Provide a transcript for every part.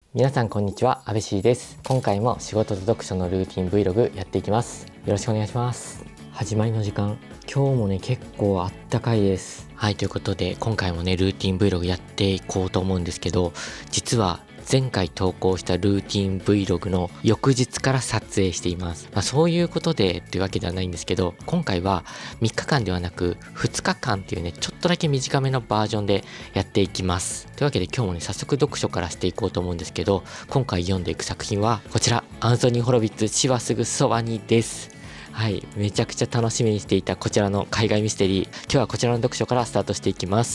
皆さんこんにちは、阿部 C です。今回も仕事と読書のルーティン Vlog やっていきます。よろしくお願いします。始まりの時間、今日もね結構あったかいです。はい、ということで今回もねルーティン Vlog やっていこうと思うんですけど、実は前回投稿したルーティン Vlog の翌日から撮影しています。そういうことでというわけではないんですけど、今回は3日間ではなく2日間っていうね、ちょっとだけ短めのバージョンでやっていきます。というわけで今日もね、早速読書からしていこうと思うんですけど、今回読んでいく作品はこちら、アンソニー・ホロビッツ死はすぐそばにです。はい、めちゃくちゃ楽しみにしていたこちらの海外ミステリー、今日はこちらの読書からスタートしていきます。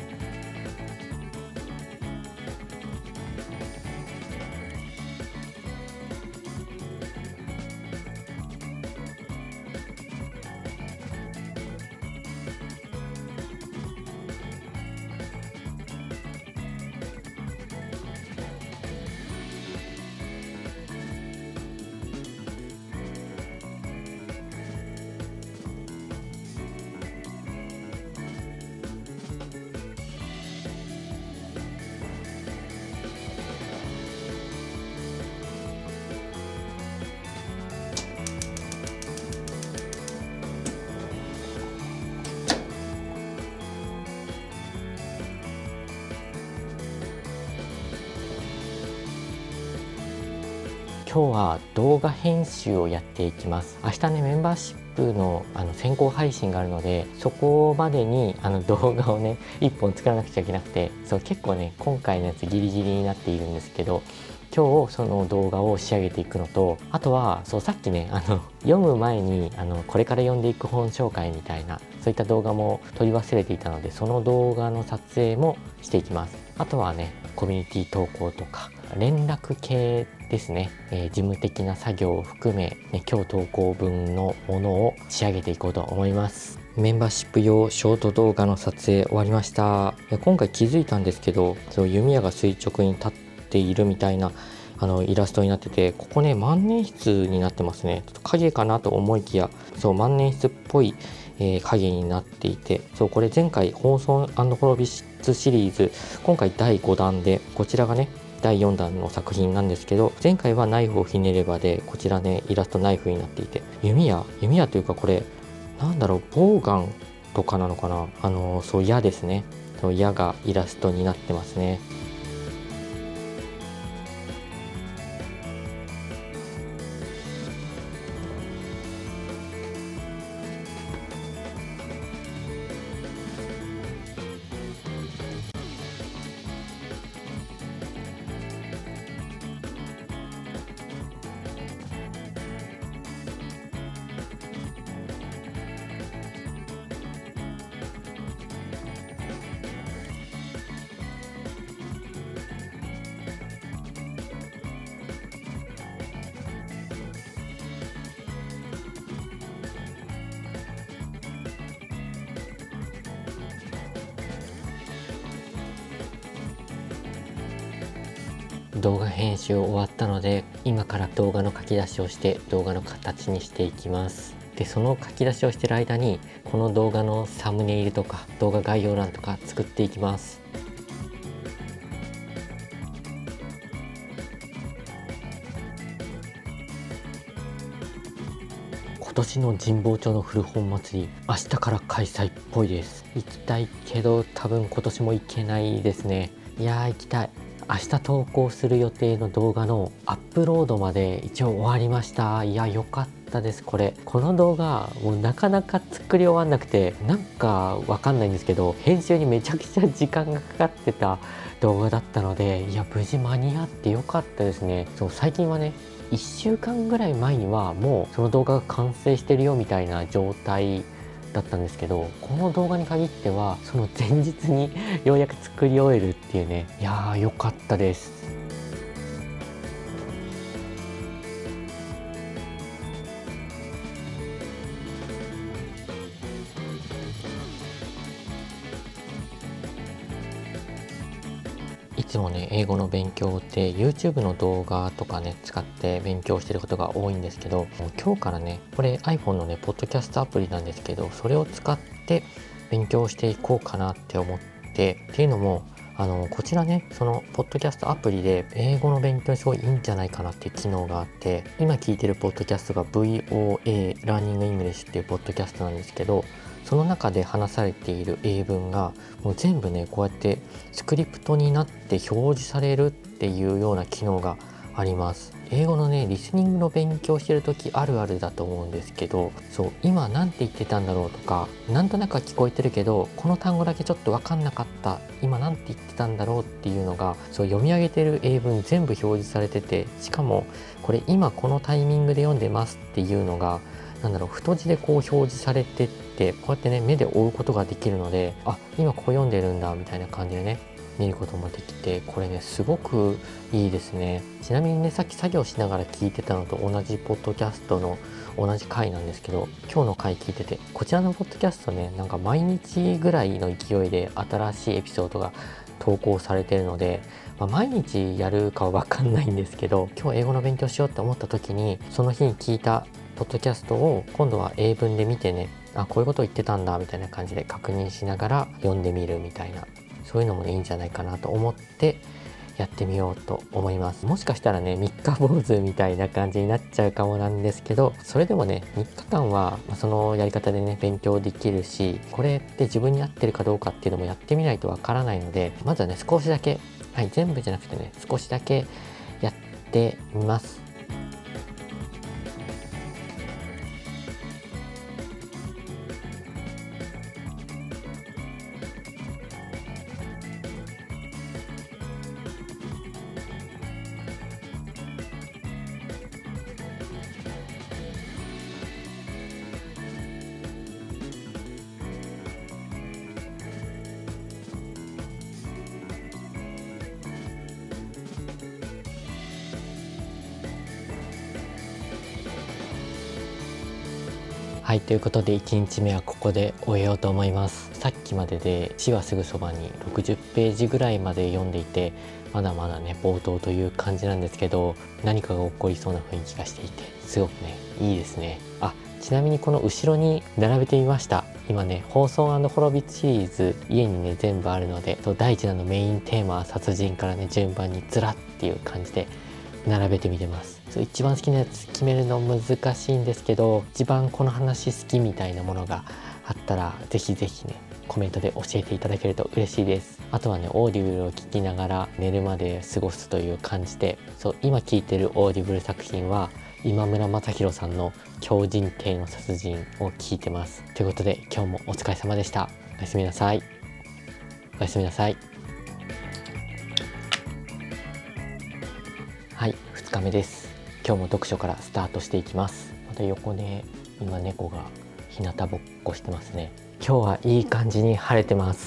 今日は動画編集をやっていきます。明日ね、メンバーシップの先行配信があるので、そこまでに動画をね1本作らなくちゃいけなくて、そう結構ね今回のやつギリギリになっているんですけど、今日その動画を仕上げていくのと、あとはそうさっきね読む前にこれから読んでいく本紹介みたいなそういった動画も撮り忘れていたので、その動画の撮影もしていきます。あとはね、コミュニティ投稿とか連絡系ですね、事務的な作業を含め、今日投稿分のものを仕上げていこうと思います。メンバーシップ用ショート動画の撮影終わりました。今回気づいたんですけど、そう弓矢が垂直に立っているみたいなイラストになってて、ここね万年筆になってますね。ちょっと影かなと思いきや、そう万年筆っぽい影になっていて、そうこれ前回ホーソン&ホロビッツシリーズ、今回第5弾で、こちらがね第4弾の作品なんですけど、前回はナイフをひねればで、こちらねイラストナイフになっていて、弓矢というか、これなんだろう、ボウガンとかなのかな、そう矢ですね。そう矢がイラストになってますね。動画編集終わったので、今から動画の書き出しをして動画の形にしていきます。でその書き出しをしている間に、この動画のサムネイルとか動画概要欄とか作っていきます。今年の神保町の古本祭り、明日から開催っぽいです。行きたいけど多分今年も行けないですね。いやー行きたい。明日投稿する予定の動画のアップロードまで一応終わりました。いや良かったです。この動画もうなかなか作り終わんなくて、なんかわかんないんですけど、編集にめちゃくちゃ時間がかかってた動画だったので、いや無事間に合って良かったですね。そう最近はね、1週間ぐらい前にはもうその動画が完成してるよみたいな状態だったんですけど、この動画に限ってはその前日にようやく作り終えるっていうね、いやー良かったです。いつもね英語の勉強って YouTube の動画とかね使って勉強してることが多いんですけど、もう今日からねこれ iPhone のねポッドキャストアプリなんですけど、それを使って勉強していこうかなって思って、っていうのもこちらね、そのポッドキャストアプリで英語の勉強にすごいいいんじゃないかなっていう機能があって、今聞いてるポッドキャストが VOA ラーニングイングリッシュっていうポッドキャストなんですけど、その中で話されている英文がもう全部ね、こうやってスクリプトになって表示されるっていうような機能があります。英語のね、リスニングの勉強してる時あるあるだと思うんですけど、そう今なんて言ってたんだろうとか、なんとなくは聞こえてるけどこの単語だけちょっと分かんなかった、今なんて言ってたんだろうっていうのが、そう読み上げてる英文全部表示されてて、しかもこれ今このタイミングで読んでますっていうのが太字でこう表示されてって、こうやってね目で追うことができるので、あ、今ここ読んでるんだみたいな感じでね見ることもできて、これねすごくいいですね。ちなみにね、さっき作業しながら聞いてたのと同じポッドキャストの同じ回なんですけど、今日の回聞いてて、こちらのポッドキャストね、なんか毎日ぐらいの勢いで新しいエピソードが投稿されているので、毎日やるかは分かんないんですけど、今日英語の勉強しようって思った時にその日に聞いたポッドキャストを今度は英文で見てね、あ、こういうことを言ってたんだみたいな感じで確認しながら読んでみるみたいな、そういうのもねいいんじゃないかなと思ってやってみようと思います。もしかしたらね三日坊主みたいな感じになっちゃうかもなんですけど、それでもね3日間はそのやり方でね勉強できるし、これって自分に合ってるかどうかっていうのもやってみないとわからないので、まずはね少しだけ、はい、全部じゃなくてね少しだけやってみます。はい、ということで1日目はここで終えようと思います。さっきまでで死はすぐそばに60ページぐらいまで読んでいて、まだまだね冒頭という感じなんですけど、何かが起こりそうな雰囲気がしていてすごくねいいですね。あ、ちなみにこの後ろに並べてみました。今ね放送&ホロビッツシリーズ家にね全部あるので、第1弾のメインテーマは殺人からね順番にずらっていう感じで並べてみてます。一番好きなやつ決めるの難しいんですけど、一番この話好きみたいなものがあったらぜひぜひねコメントで教えていただけると嬉しいです。あとはねオーディブルを聞きながら寝るまで過ごすという感じで、今聞いてるオーディブル作品は今村雅弘さんの狂人亭の殺人を聞いてます。ということで今日もお疲れ様でした。おやすみなさい。おやすみなさい。はい、2日目です。今日も読書からスタートしていきます。また横で今猫が日向ぼっこしてますね。今日はいい感じに晴れてます。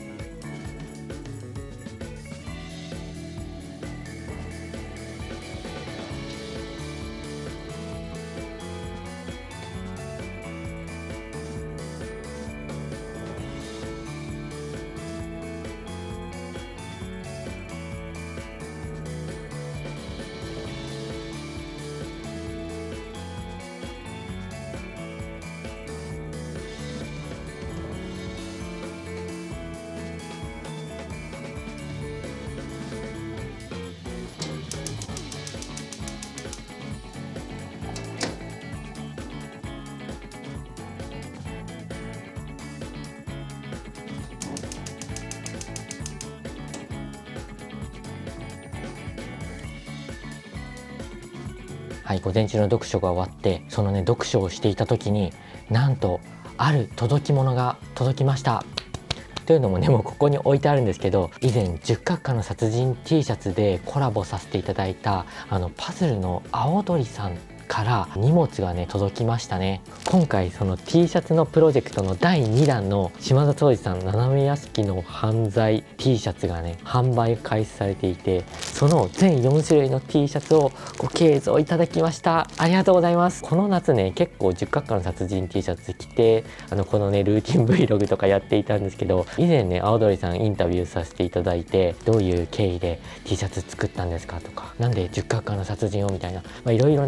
はい、午前中の読書が終わって、そのね読書をしていた時になんとある届き物が届きました。というのもねもうここに置いてあるんですけど、以前10閣下の殺人 T シャツでコラボさせていただいたパズルの青鳥さんから荷物がね届きましたね。今回その T シャツのプロジェクトの第2弾の島田総司さん斜め屋敷の犯罪 T シャツがね販売開始されていて、その全4種類の T シャツをご継続いただきました。ありがとうございます。この夏ね結構10閣下の殺人 T シャツ着てこのねルーティン Vlog とかやっていたんですけど、以前ね青鳥さんインタビューさせていただいて、どういう経緯で T シャツ作ったんですかとか、なんで10閣下の殺人をみたいな、いろいろね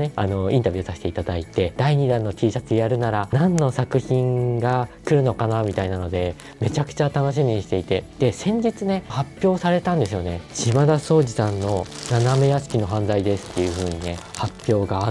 インタビューさせていただいて、第2弾の T シャツやるなら何の作品が来るのかなみたいなので、めちゃくちゃ楽しみにしていて、で先日ね発表されたんですよね。島田総司さんの斜め屋敷の犯罪ですっていう風にね発表があって、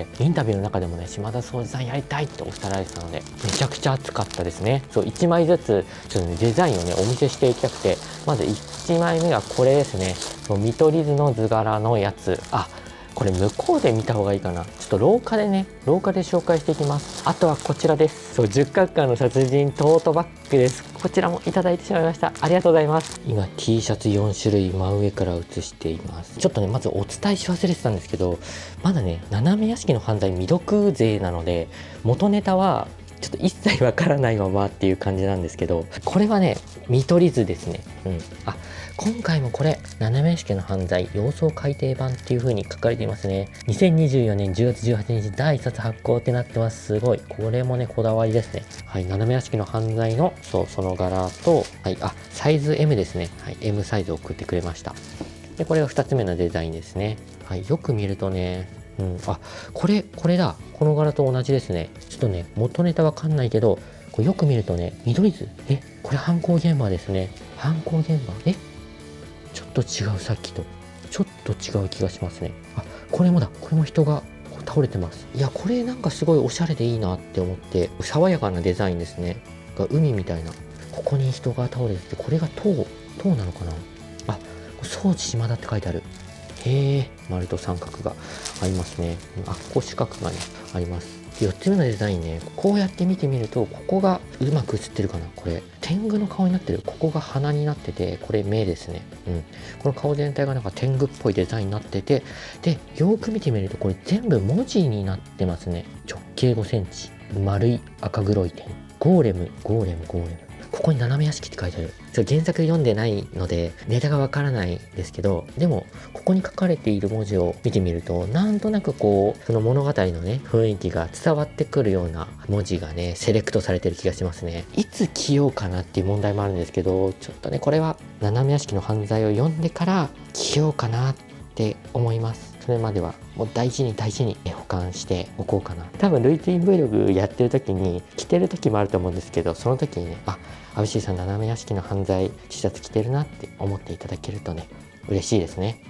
インタビューの中でもね島田総司さんやりたいっておっしゃられてたので、めちゃくちゃ熱かったですね。そう1枚ずつちょっとねデザインをねお見せしていきたくて、まず1枚目がこれですね。そう見取り図の図柄のやつ。これ向こうで見た方がいいかな。ちょっと廊下で紹介していきます。あとはこちらです。そう十角館の殺人トートバッグです。こちらもいただいてしまいました。ありがとうございます。今 T シャツ4種類真上から写しています。ちょっとねまずお伝えし忘れてたんですけど、まだね斜め屋敷の犯罪未読勢なので、元ネタはちょっと一切わからないままっていう感じなんですけど、これはね見取り図ですね。今回もこれ斜め屋敷の犯罪様相改訂版っていう風に書かれていますね。2024年10月18日第1冊発行ってなってます。すごい、これもねこだわりですね。斜め屋敷の犯罪のその柄と、サイズ M ですね。M サイズを送ってくれました。でこれが2つ目のデザインですね。よく見るとね、これだ。この柄と同じですね。ちょっとね元ネタわかんないけど、これよく見るとね緑図、これ犯行現場ですね。犯行現場、ちょっと違う、さっきとちょっと違う気がしますね。これもだ。これも人が倒れてます。いやこれなんかすごいおしゃれでいいなって思って、爽やかなデザインですね。海みたいな、ここに人が倒れてて、これが塔なのかな。宗司島田って書いてある。丸と三角がありますね。ここ四角がねあります。4つ目のデザインね、こうやって見てみると、ここがうまく映ってるかな。これ天狗の顔になってる。ここが鼻になってて、これ目ですね。この顔全体がなんか天狗っぽいデザインになってて、でよーく見てみるとこれ全部文字になってますね。直径5センチ、丸い赤黒い点、ゴーレム。ここに斜め屋敷って書いてある。原作読んでないのでネタがわからないですけど、でもここに書かれている文字を見てみると、なんとなくその物語のね雰囲気が伝わってくるような文字がねセレクトされてる気がしますね。いつ着ようかなっていう問題もあるんですけど、ちょっとねこれは斜め屋敷の犯罪を読んでから着ようかなって思います。それまではもう大事に保管しておこうかな。多分ルイツイン Vlog やってる時に着てる時もあると思うんですけど、その時にねアウシーさん斜め屋敷の犯罪 T シャツ着てるなって思っていただけるとね嬉しいですね。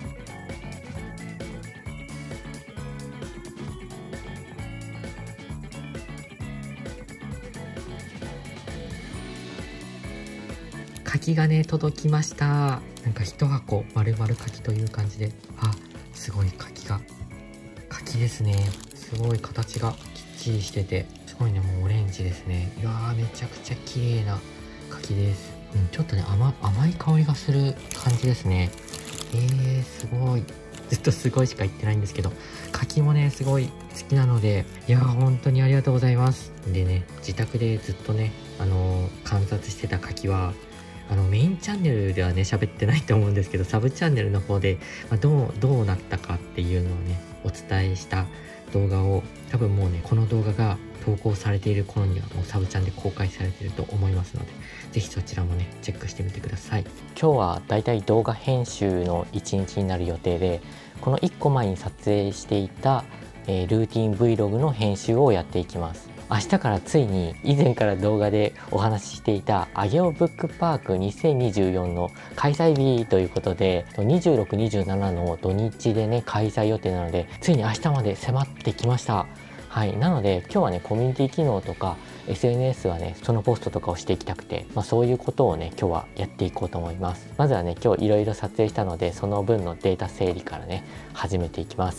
柿がね届きました。なんか一箱丸々柿という感じで、すごい柿ですね。すごい形がきっちりしてて、すごいねもうオレンジですね。いやーめちゃくちゃ綺麗な柿です。ちょっとね甘い香りがする感じですね。すごい、ずっとすごいしか言ってないんですけど、柿もねすごい好きなので、いやー本当にありがとうございます。でね自宅でずっとね観察してた柿はメインチャンネルではね喋ってないと思うんですけど、サブチャンネルの方で、どうなったかっていうのをねお伝えした動画を、多分もうねこの動画が投稿されている頃にはもうサブチャンで公開されていると思いますので、ぜひそちらもねチェックしてみてください。今日はだいたい動画編集の1日になる予定で、この1個前に撮影していた、ルーティン Vlog の編集をやっていきます。明日からついに以前から動画でお話ししていた上尾ブックパーク2024の開催日ということで、26、27の土日でね開催予定なので、ついに明日まで迫ってきました。なので今日はねコミュニティ機能とか SNS はねそのポストとかをしていきたくて、そういうことをね今日はやっていこうと思います。まずはね今日いろいろ撮影したので、その分のデータ整理からね始めていきます。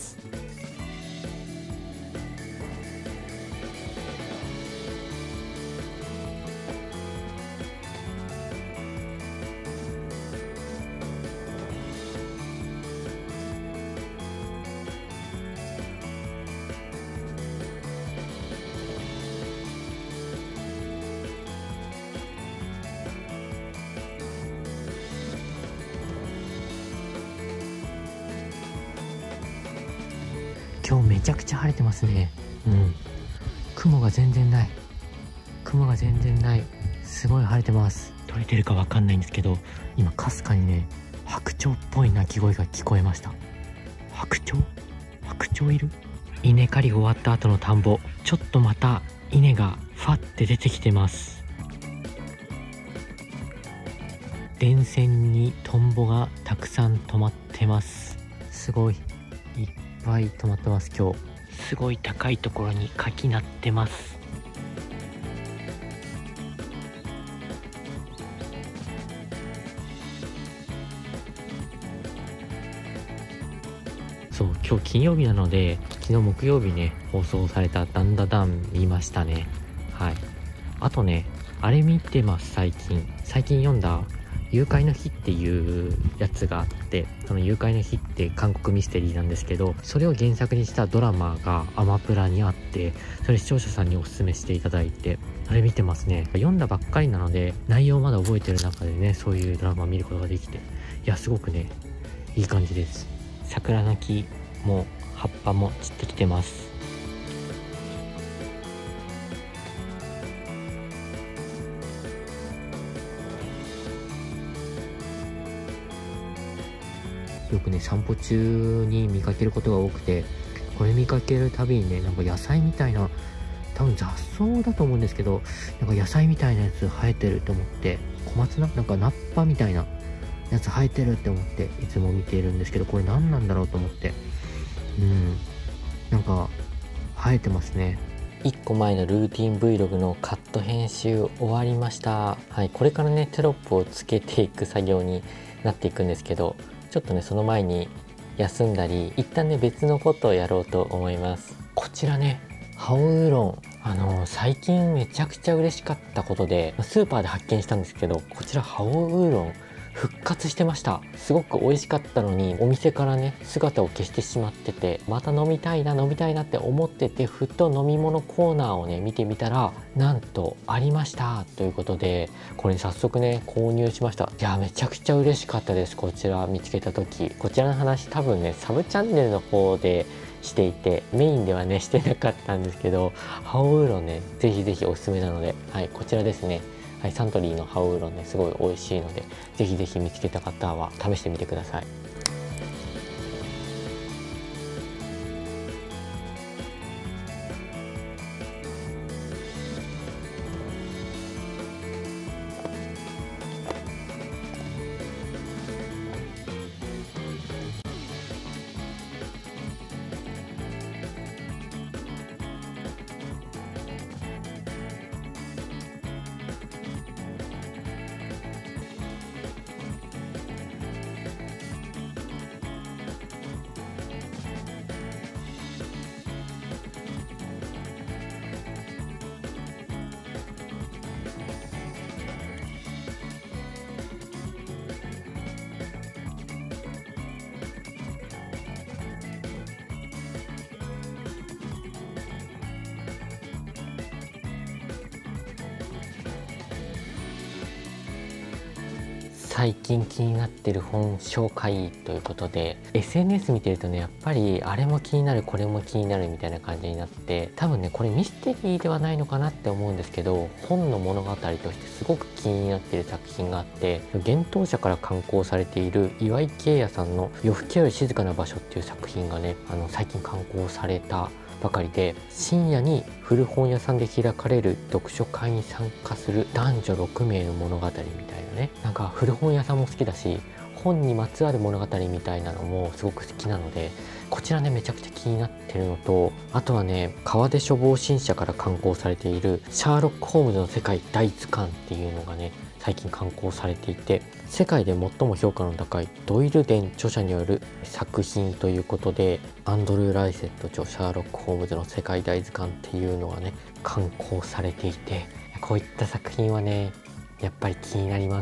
今日めちゃくちゃ晴れてますね。雲が全然ない。すごい晴れてます。撮れてるかわかんないんですけど、今かすかにね白鳥っぽい鳴き声が聞こえました。白鳥いる？ 稲刈り終わった後の田んぼ、ちょっとまた稲がファって出てきてます。電線にトンボがたくさん止まってます。すごいいっぱい止まってます。今日すごい高いところに柿鳴ってます。そう、今日金曜日なので、昨日木曜日ね放送されたダンダダン見ましたね。はい。あとね、あれ見てます。最近読んだ誘拐の日っていうやつがあって、その誘拐の日って韓国ミステリーなんですけど、それを原作にしたドラマがアマプラにあって、それ視聴者さんにお勧めしていただいて、あれ見てますね。読んだばっかりなので内容まだ覚えてる中でね、そういうドラマを見ることができて、いやすごくねいい感じです。桜の木も葉っぱも散ってきてます。よくね散歩中に見かけることが多くて、これ見かけるたびにね、なんか野菜みたいな、多分雑草だと思うんですけど、なんか野菜みたいなやつ生えてると思って、小松菜なんかナッパみたいなやつ生えてるって思っていつも見ているんですけど、これ何なんだろうと思って、なんか生えてますね。1個前のルーティン Vlog のカット編集終わりました。はい、これからねテロップをつけていく作業になっていくんですけど、ちょっとねその前に休んだり一旦ね別のことをやろうと思います。こちらねハオウーロン、最近めちゃくちゃ嬉しかったことでスーパーで発見したんですけど、こちらハオウーロン復活してました。すごく美味しかったのにお店からね姿を消してしまってて、また飲みたいなって思ってて、ふと飲み物コーナーをね見てみたら、なんとありましたということで、これ早速ね購入しました。いやめちゃくちゃ嬉しかったです。こちら見つけた時、こちらの話多分ねサブチャンネルの方でしていて、メインではねしてなかったんですけど、ハオウーロンねぜひぜひおすすめなので、はい、こちらですね。はい、サントリーのハオウーロンねすごい美味しいので、ぜひぜひ見つけた方は試してみてください。最近気になってる本紹介ということで、 SNS 見てるとねやっぱりあれも気になるこれも気になるみたいな感じになって、多分ねこれミステリーではないのかなって思うんですけど、本の物語としてすごく気になってる作品があって、幻冬舎から刊行されている岩井慶也さんの夜更けより静かな場所っていう作品がね最近刊行されたばかりで、深夜に古本屋さんで開かれる読書会に参加する男女6名の物語みたいなね、なんか古本屋さんも好きだし、本にまつわる物語みたいなのもすごく好きなので、こちらねめちゃくちゃ気になってるのと、あとはね川出書房新社から刊行されているシャーロック・ホームズの世界大図鑑っていうのがね最近刊行されていて、世界で最も評価の高いドイルデン著者による作品ということで、アンドルー・ライセット著シャーロック・ホームズの世界大図鑑っていうのがね刊行されていて、こういった作品はねやっぱり気になります。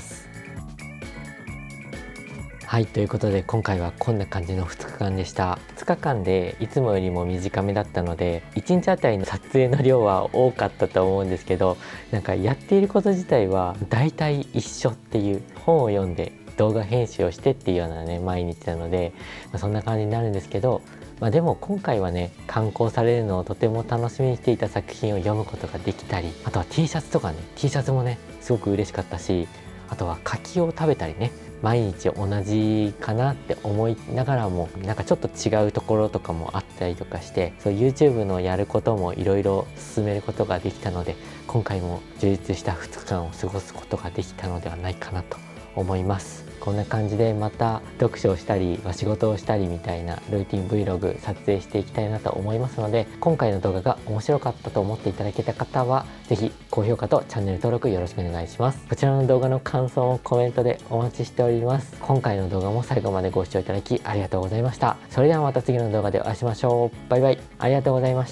はい、ということで今回はこんな感じの2日間でした。2日間でいつもよりも短めだったので、1日あたりの撮影の量は多かったと思うんですけど、なんかやっていること自体は大体一緒っていう、本を読んで動画編集をしてっていうようなね毎日なので、そんな感じになるんですけど、でも今回はね刊行されるのをとても楽しみにしていた作品を読むことができたり、あとは T シャツとかね T シャツもねすごく嬉しかったし、あとは柿を食べたりね、 毎日同じかなって思いながらも、なんかちょっと違うところとかもあったりとかして、そう YouTube のやることもいろいろ進めることができたので、今回も充実した2日間を過ごすことができたのではないかなと思います。こんな感じでまた読書をしたり仕事をしたりみたいなルーティン Vlog 撮影していきたいなと思いますので、今回の動画が面白かったと思っていただけた方は是非高評価とチャンネル登録よろしくお願いします。こちらの動画の感想をコメントでお待ちしております。今回の動画も最後までご視聴いただきありがとうございました。それではまた次の動画でお会いしましょう。バイバイ。ありがとうございました。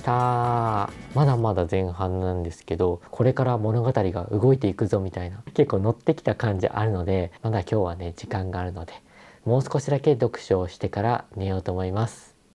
まだまだ前半なんですけど、これから物語が動いていくぞみたいな、結構乗ってきた感じあるので、まだ今日はね時間があるので、もう少しだけ読書をしてから寝ようと思います。